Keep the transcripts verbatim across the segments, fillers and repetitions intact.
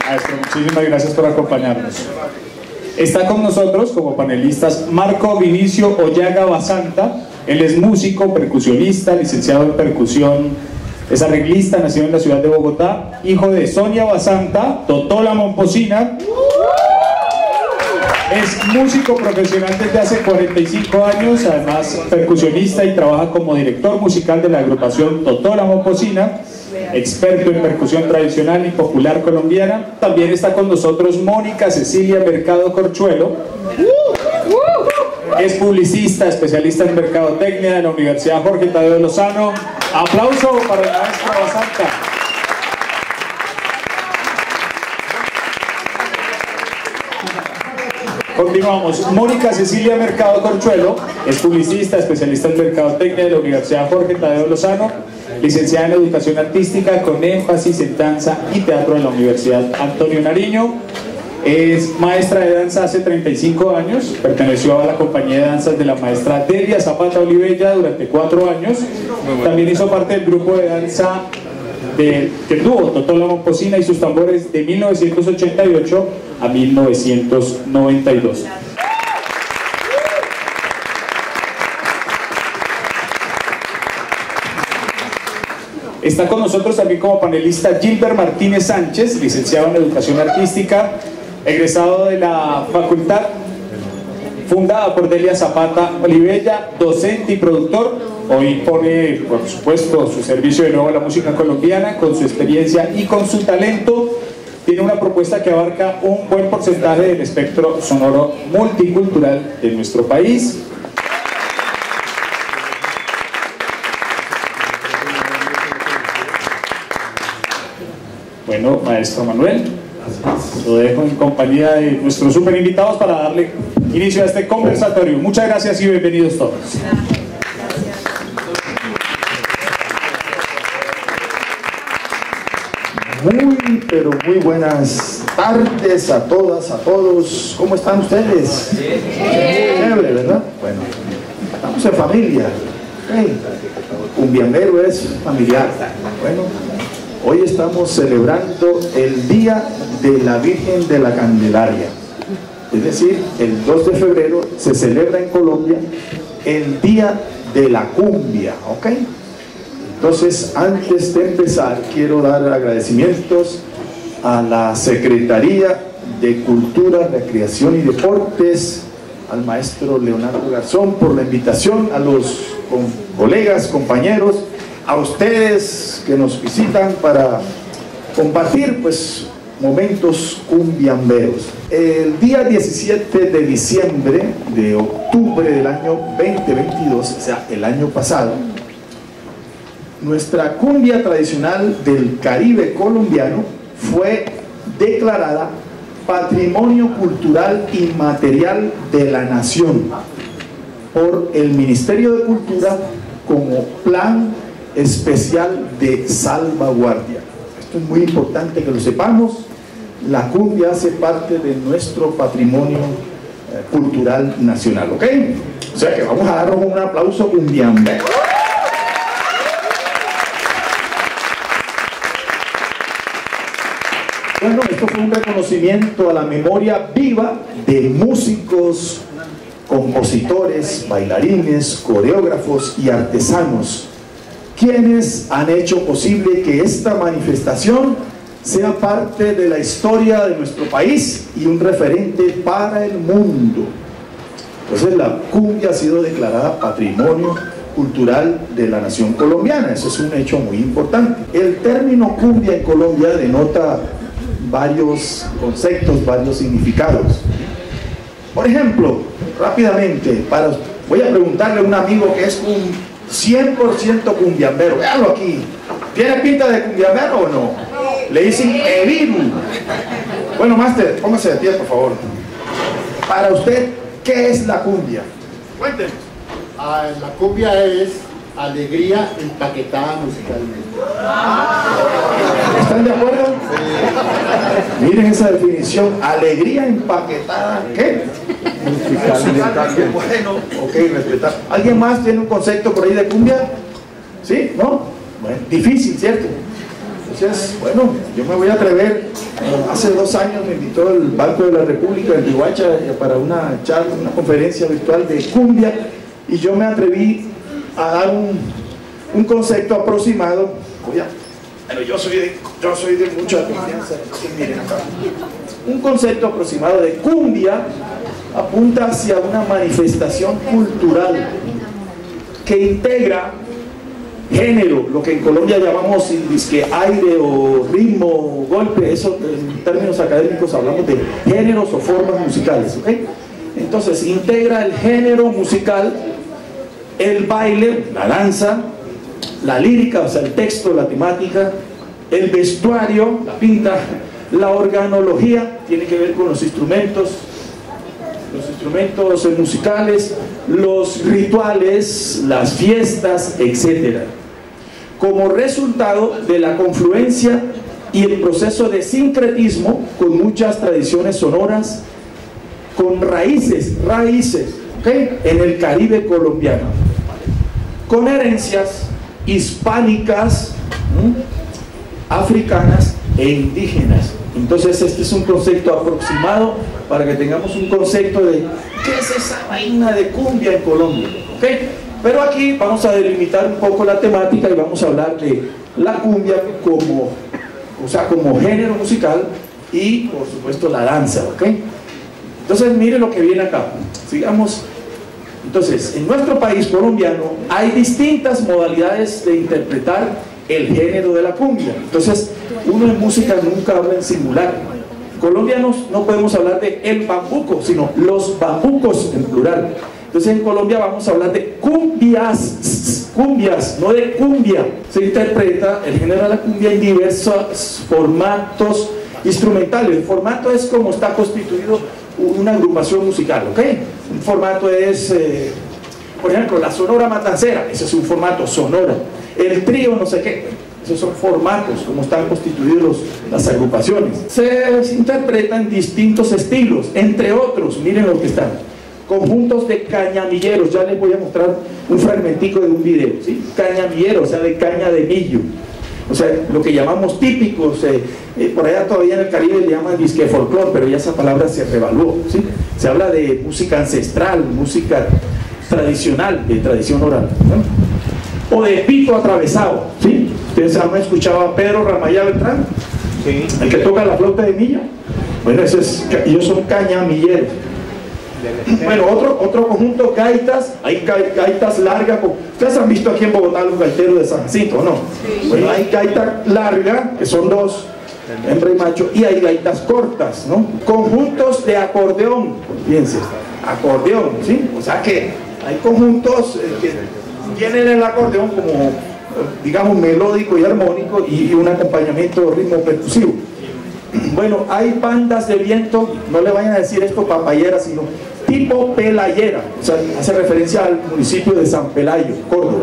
Maestro, muchísimas gracias por acompañarnos. Está con nosotros como panelistas Marco Vinicio Ollaga Basanta. Él es músico, percusionista, licenciado en percusión, es arreglista, nacido en la ciudad de Bogotá, hijo de Sonia Basanta, Totola Momposina. Es músico profesional desde hace cuarenta y cinco años, además percusionista y trabaja como director musical de la agrupación Totola Momposina, experto en percusión tradicional y popular colombiana. También está con nosotros Mónica Cecilia Mercado Corchuelo. Es publicista, especialista en mercadotecnia de la Universidad Jorge Tadeo Lozano. Aplauso para el maestro Basanta. Continuamos. Mónica Cecilia Mercado Corchuelo es publicista, especialista en mercadotecnia de la Universidad Jorge Tadeo Lozano, licenciada en educación artística con énfasis en danza y teatro en la Universidad Antonio Nariño. Es maestra de danza hace treinta y cinco años, perteneció a la compañía de danzas de la maestra Delia Zapata Olivella durante cuatro años. También hizo parte del grupo de danza de, del dúo Totola Momposina y sus tambores de mil novecientos ochenta y ocho a mil novecientos noventa y dos. Está con nosotros también como panelista Gilbert Martínez Sánchez, licenciado en Educación Artística, egresado de la facultad, fundada por Delia Zapata Olivella, docente y productor. Hoy pone, por supuesto, su servicio de nuevo a la música colombiana, con su experiencia y con su talento. Tiene una propuesta que abarca un buen porcentaje del espectro sonoro multicultural de nuestro país. Bueno, maestro Manuel, lo dejo en compañía de nuestros super invitados para darle inicio a este conversatorio. Muchas gracias y bienvenidos todos. Muy, pero muy buenas tardes a todas, a todos. ¿Cómo están ustedes? Chévere, ¿verdad? Bueno, estamos en familia. Hey, cumbiambero es familiar. Bueno, hoy estamos celebrando el Día de la Virgen de la Candelaria. Es decir, el dos de febrero se celebra en Colombia el Día de la Cumbia, ¿ok? Entonces, antes de empezar, quiero dar agradecimientos a la Secretaría de Cultura, Recreación y Deportes, al maestro Leonardo Garzón por la invitación, a los colegas, compañeros, a ustedes que nos visitan para compartir pues momentos cumbiamberos. El día diecisiete de diciembre de octubre del año veinte veintidós, o sea, el año pasado, nuestra cumbia tradicional del Caribe colombiano fue declarada Patrimonio Cultural Inmaterial de la Nación por el Ministerio de Cultura como Plan Especial de Salvaguardia. Esto es muy importante que lo sepamos. La cumbia hace parte de nuestro patrimonio eh, cultural nacional, ¿ok? O sea que vamos a darnos un aplauso cumbiambero. Bueno, esto fue un reconocimiento a la memoria viva de músicos, compositores, bailarines, coreógrafos y artesanos, quienes han hecho posible que esta manifestación sea parte de la historia de nuestro país y un referente para el mundo. Entonces la cumbia ha sido declarada Patrimonio Cultural de la Nación Colombiana. Eso es un hecho muy importante. El término cumbia en Colombia denota varios conceptos, varios significados. Por ejemplo, rápidamente, para, voy a preguntarle a un amigo que es un cien por ciento cumbiambero, véanlo aquí, ¿tiene pinta de cumbiambero o no? Le dicen Eviru. Bueno, máster, póngase de pie, por favor. Para usted, ¿qué es la cumbia? Cuéntenos. Ah, la cumbia es alegría empaquetada musicalmente. ¿Están de acuerdo? Sí. Miren esa definición, alegría empaquetada, ¿qué? Musicalmente. Bueno, ok, respetar. ¿Alguien más tiene un concepto por ahí de cumbia? ¿Sí? ¿No? Bueno, difícil, ¿cierto? Entonces, bueno, yo me voy a atrever Hace dos años me invitó el Banco de la República en Riohacha para una charla, una conferencia virtual de cumbia, y yo me atreví a dar un, un concepto aproximado. Oye, bueno, yo soy de, yo soy de mucha confianza. Miren acá. Un concepto aproximado de cumbia apunta hacia una manifestación cultural que integra género, lo que en Colombia llamamos disque aire o ritmo o golpe. Eso en términos académicos hablamos de géneros o formas musicales, ¿ok? Entonces integra el género musical, el baile, la danza, la lírica, o sea el texto, la temática, el vestuario, la pinta, la organología, tiene que ver con los instrumentos, los instrumentos musicales, los rituales, las fiestas, etcétera. Como resultado de la confluencia y el proceso de sincretismo con muchas tradiciones sonoras, con raíces, raíces, ¿okay?, en el Caribe colombiano, con herencias hispánicas, ¿no?, africanas e indígenas. Entonces este es un concepto aproximado para que tengamos un concepto de qué es esa vaina de cumbia en Colombia, ¿okay? Pero aquí vamos a delimitar un poco la temática y vamos a hablar de la cumbia como, o sea, como género musical y por supuesto la danza, ¿ok? Entonces mire lo que viene acá, sigamos. Entonces, en nuestro país colombiano hay distintas modalidades de interpretar el género de la cumbia. Entonces, uno en música nunca habla en singular. Colombianos no podemos hablar de el bambuco, sino los bambucos en plural. Entonces en Colombia vamos a hablar de cumbias, cumbias, no de cumbia. Se interpreta el género de la cumbia en diversos formatos instrumentales. El formato es como está constituido una agrupación musical, ¿ok? Un formato es, eh, por ejemplo, la sonora matancera, ese es un formato, sonora. El trío no sé qué, esos son formatos, como están constituidos los, las agrupaciones. Se, se interpretan distintos estilos, entre otros, miren lo que están. Conjuntos de cañamilleros, ya les voy a mostrar un fragmentico de un video, ¿sí? Cañamilleros, o sea, de caña de millo. O sea, lo que llamamos típicos, eh, eh, por allá todavía en el Caribe le llaman disque folclor, pero ya esa palabra se revaluó, ¿sí? Se habla de música ancestral, música tradicional, de tradición oral, ¿no? O de pito atravesado, ¿sí? Ustedes han escuchado a Pedro Ramayá Beltrán, sí, el que toca la flauta de millo. Bueno, ese es, ellos son cañamilleros. Bueno, otro, otro conjunto, gaitas, hay gaitas largas. Ustedes han visto aquí en Bogotá los gaiteros de San Jacinto, ¿no? Sí. Bueno, hay gaita larga, que son dos, hembra y macho, y hay gaitas cortas, ¿no? Conjuntos de acordeón, fíjense, acordeón, ¿sí? O sea que hay conjuntos eh, que tienen el acordeón como, digamos, melódico y armónico y, y un acompañamiento ritmo percusivo. Bueno, hay bandas de viento, no le vayan a decir esto papayera, sino tipo pelayera, o sea, hace referencia al municipio de San Pelayo, Córdoba.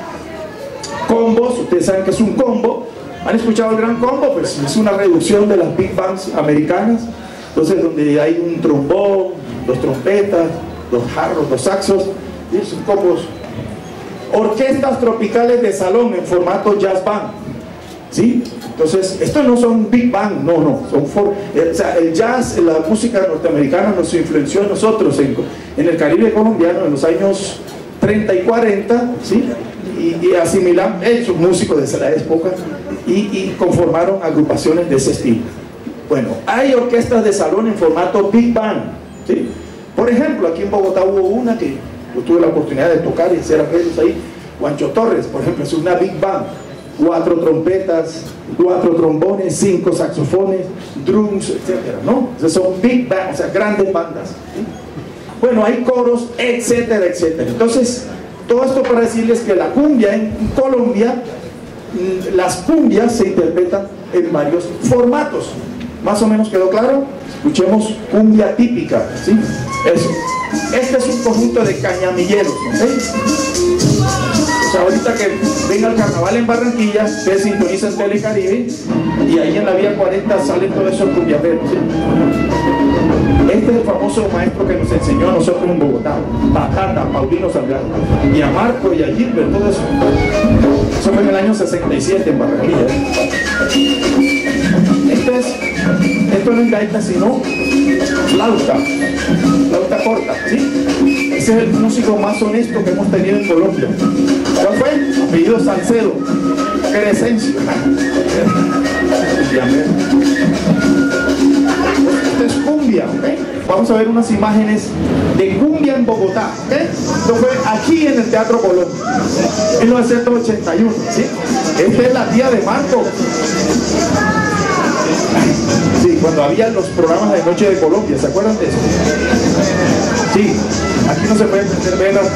Combos, ustedes saben que es un combo. ¿Han escuchado el gran combo? Pues es una reducción de las big bands americanas. Entonces, donde hay un trombón, dos trompetas, dos jarros, dos saxos, y son combos. Orquestas tropicales de salón en formato jazz band, ¿sí? Entonces, estos no son big band, no, no, son for, eh, o sea, el jazz, la música norteamericana nos influenció a nosotros en, en el Caribe colombiano en los años treinta y cuarenta, ¿sí? Y, y asimilaron, ellos músicos de esa época, y, y conformaron agrupaciones de ese estilo. Bueno, hay orquestas de salón en formato big band, ¿sí? Por ejemplo, aquí en Bogotá hubo una que yo tuve la oportunidad de tocar y hacer arreglos ahí. Juancho Torres, por ejemplo, es una big band, cuatro trompetas, cuatro trombones, cinco saxofones, drums, etcétera, ¿no? Entonces son big bands, o sea, grandes bandas, ¿sí? Bueno, hay coros, etcétera, etcétera. Entonces, todo esto para decirles que la cumbia en Colombia, las cumbias se interpretan en varios formatos. ¿Más o menos quedó claro? Escuchemos cumbia típica, ¿sí? Eso. Este es un conjunto de cañamilleros, ¿ok? O sea, ahorita que venga el carnaval en Barranquilla, ustedes sintonizan Telecaribe y ahí en la vía cuarenta salen todos esos cumbiaperos, ¿sí? Este es el famoso maestro que nos enseñó a nosotros en Bogotá, Bacata, Paulino Salgado, y a Marco y a Gilbert, todo eso. Eso fue en el año sesenta y siete en Barranquilla. Este es en gaita, sino flauta, flauta corta, ¿sí? Ese es el músico más honesto que hemos tenido en Colombia. ¿Cuál fue? Apellido Salcedo, Crescencio. Esto es cumbia, ¿ok? Vamos a ver unas imágenes de cumbia en Bogotá, ¿ok? Esto fue aquí en el Teatro Colón, mil novecientos ochenta y uno, ¿sí? Esta es la tía de Marco. Sí, cuando había los programas de Noche de Colombia, ¿se acuerdan de eso? Sí, aquí no se pueden prender velas.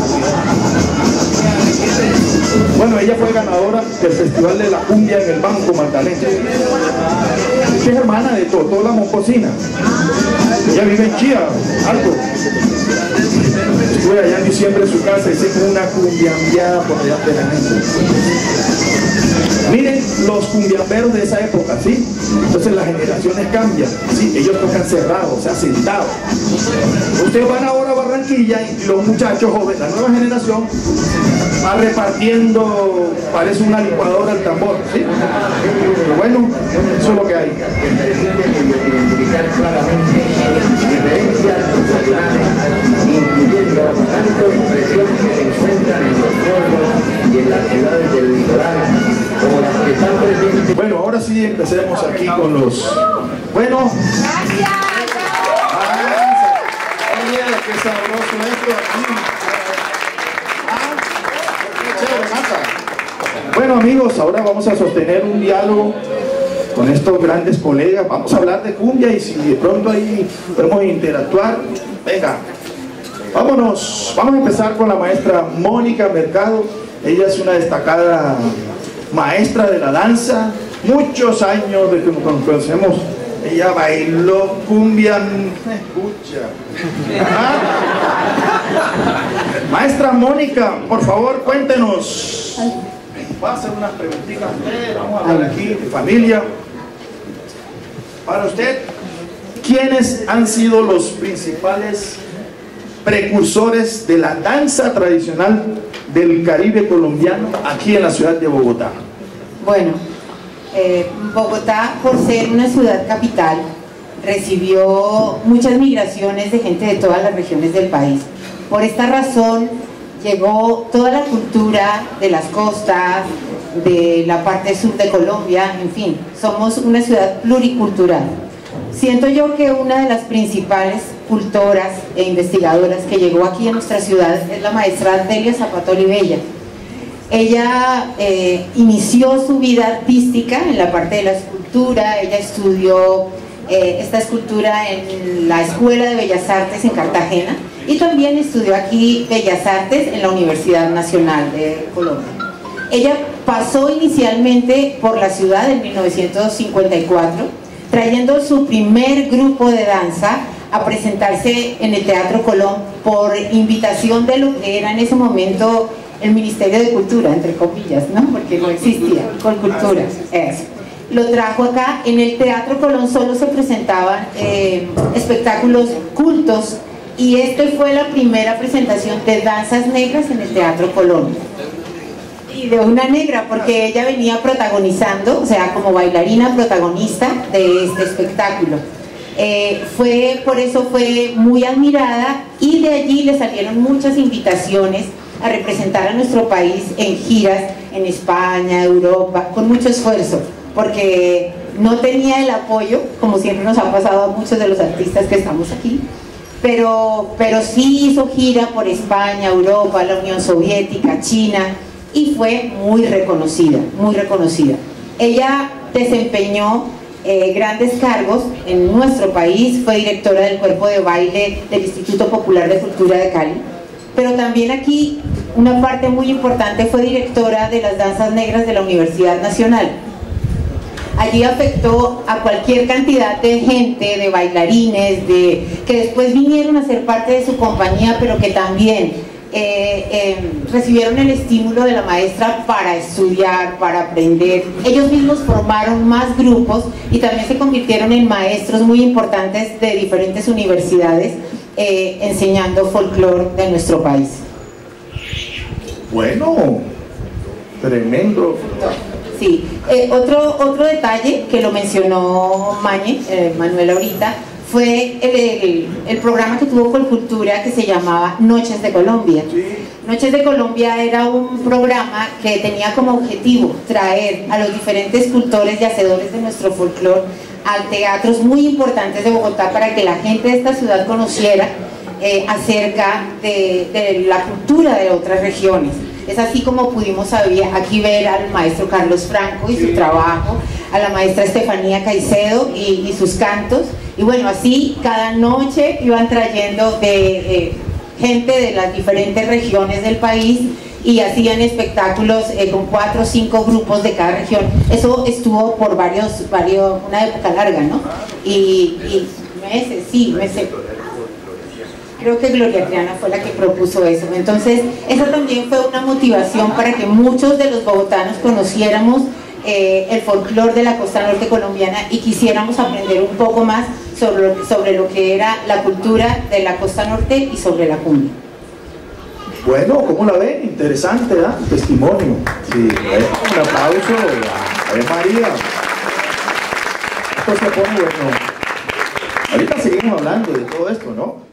Bueno, ella fue ganadora del Festival de la Cumbia en el Banco Magdalena. Es hermana de Totó la Momposina. Ella vive en Chía, algo. Estuve allá en diciembre en su casa y hice una cumbiambiada por allá de la gente. Miren los cumbiamberos de esa época, ¿sí? Entonces las generaciones cambian, ¿sí? Ellos tocan cerrados, o sea, sentados. Ustedes van ahora a Barranquilla y los muchachos jóvenes, la nueva generación, va repartiendo, parece una licuadora el tambor, ¿sí? Pero bueno, eso es lo que hay. Identificar claramente diferencias nacionales, incluyendo tanto expresiones que se encuentran en los pueblos y en las ciudades del litoral, como las que están presentes. Bueno, ahora sí empecemos aquí con los... Bueno... ¡Gracias! ¡Oye, qué sabroso esto aquí! Bueno, amigos, ahora vamos a sostener un diálogo con estos grandes colegas. Vamos a hablar de cumbia y si de pronto ahí podemos interactuar, venga, vámonos. Vamos a empezar con la maestra Mónica Mercado. Ella es una destacada maestra de la danza, muchos años de que nos conocemos. Ella bailó cumbia. Escucha. Maestra Mónica, por favor, cuéntenos. Va a hacer unas preguntitas. Vamos a hablar aquí de familia. Para usted, ¿quiénes han sido los principales precursores de la danza tradicional del Caribe colombiano aquí en la ciudad de Bogotá? Bueno, eh, Bogotá, por ser una ciudad capital, recibió muchas migraciones de gente de todas las regiones del país. Por esta razón llegó toda la cultura de las costas, de la parte sur de Colombia, en fin, somos una ciudad pluricultural. Siento yo que una de las principales cultoras e investigadoras que llegó aquí a nuestra ciudad es la maestra Delia Zapata Olivella. Ella eh, inició su vida artística en la parte de la escultura. Ella estudió eh, esta escultura en la Escuela de Bellas Artes en Cartagena y también estudió aquí Bellas Artes en la Universidad Nacional de Colombia. Ella pasó inicialmente por la ciudad en mil novecientos cincuenta y cuatro, trayendo su primer grupo de danza a presentarse en el Teatro Colón por invitación de lo que era en ese momento el Ministerio de Cultura, entre comillas, ¿no? Porque no existía, con cultura, eso. Lo trajo acá. En el Teatro Colón solo se presentaban eh, espectáculos cultos y esta fue la primera presentación de danzas negras en el Teatro Colón. Y de una negra, porque ella venía protagonizando, o sea, como bailarina protagonista de este espectáculo. Eh, fue, por eso fue muy admirada y de allí le salieron muchas invitaciones a representar a nuestro país en giras en España, Europa, con mucho esfuerzo, porque no tenía el apoyo, como siempre nos ha pasado a muchos de los artistas que estamos aquí, pero, pero sí hizo gira por España, Europa, la Unión Soviética, China, y fue muy reconocida, muy reconocida. Ella desempeñó eh, grandes cargos en nuestro país, fue directora del cuerpo de baile del Instituto Popular de Cultura de Cali, pero también aquí una parte muy importante fue directora de las danzas negras de la Universidad Nacional. Allí afectó a cualquier cantidad de gente, de bailarines, de, que después vinieron a ser parte de su compañía, pero que también eh, eh, recibieron el estímulo de la maestra para estudiar, para aprender. Ellos mismos formaron más grupos y también se convirtieron en maestros muy importantes de diferentes universidades, eh, enseñando folclore de nuestro país. Bueno, tremendo. Sí, eh, otro, otro detalle que lo mencionó Mañe, eh, Manuel ahorita, fue el, el, el programa que tuvo Colcultura que se llamaba Noches de Colombia. Noches de Colombia era un programa que tenía como objetivo traer a los diferentes cultores y hacedores de nuestro folclore a teatros muy importantes de Bogotá para que la gente de esta ciudad conociera eh, acerca de, de la cultura de otras regiones. Es así como pudimos aquí ver al maestro Carlos Franco y su trabajo, a la maestra Estefanía Caicedo y, y sus cantos, y bueno, así cada noche iban trayendo de eh, gente de las diferentes regiones del país y hacían espectáculos eh, con cuatro o cinco grupos de cada región. Eso estuvo por varios, varios una época larga, ¿no? Y, y meses, sí, meses. Creo que Gloria Triana fue la que propuso eso. Entonces, eso también fue una motivación para que muchos de los bogotanos conociéramos eh, el folclore de la costa norte colombiana y quisiéramos aprender un poco más sobre lo, sobre lo que era la cultura de la costa norte y sobre la cumbia. Bueno, ¿cómo la ven? Interesante, ¿verdad? ¿eh? Testimonio. Sí, bueno, un aplauso a Ave María. Esto se pone bueno. Ahorita seguimos hablando de todo esto, ¿no?